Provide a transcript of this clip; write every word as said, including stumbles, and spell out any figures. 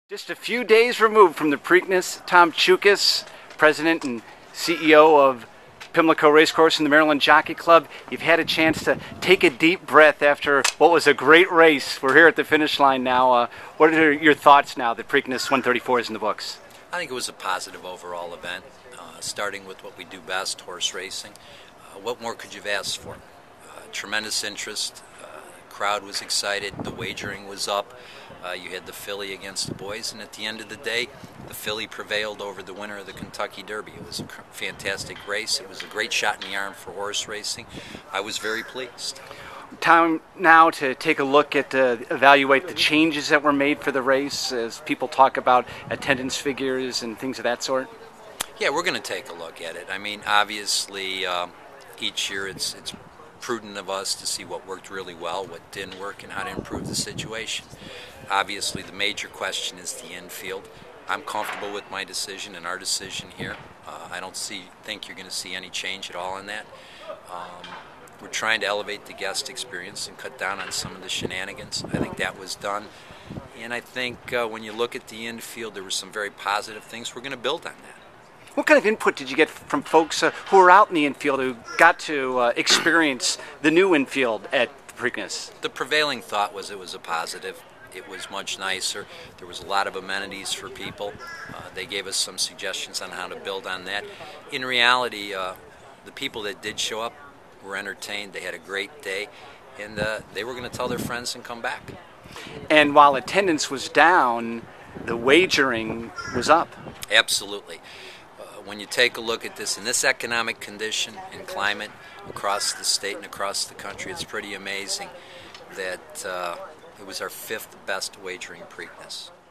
Just a few days removed from the Preakness, Tom Chuckas, President and C E O of Pimlico Racecourse and the Maryland Jockey Club. You've had a chance to take a deep breath after what was a great race. We're here at the finish line now. Uh, what are your thoughts now that Preakness one thirty-four is in the books? I think it was a positive overall event, uh, starting with what we do best, horse racing. Uh, what more could you have asked for? Uh, tremendous interest. Uh, the crowd was excited. The wagering was up. Uh, you had the filly against the boys, and at the end of the day, the filly prevailed over the winner of the Kentucky Derby. It was a fantastic race. It was a great shot in the arm for horse racing. I was very pleased. Time now to take a look at, uh, evaluate the changes that were made for the race as people talk about attendance figures and things of that sort. Yeah, we're going to take a look at it. I mean, obviously, um, each year it's it's prudent of us to see what worked really well, what didn't work, and how to improve the situation. Obviously, the major question is the infield. I'm comfortable with my decision and our decision here. Uh, I don't see think you're going to see any change at all in that. Um, we're trying to elevate the guest experience and cut down on some of the shenanigans. I think that was done. And I think uh, when you look at the infield, there were some very positive things. We're going to build on that. What kind of input did you get from folks uh, who were out in the infield who got to uh, experience the new infield at Preakness? The prevailing thought was it was a positive. It was much nicer. There was a lot of amenities for people. Uh, they gave us some suggestions on how to build on that. In reality, uh, the people that did show up were entertained. They had a great day, and uh, they were going to tell their friends and come back. And while attendance was down, the wagering was up. Absolutely. When you take a look at this in this economic condition and climate across the state and across the country, it's pretty amazing that uh, it was our fifth best wagering Preakness.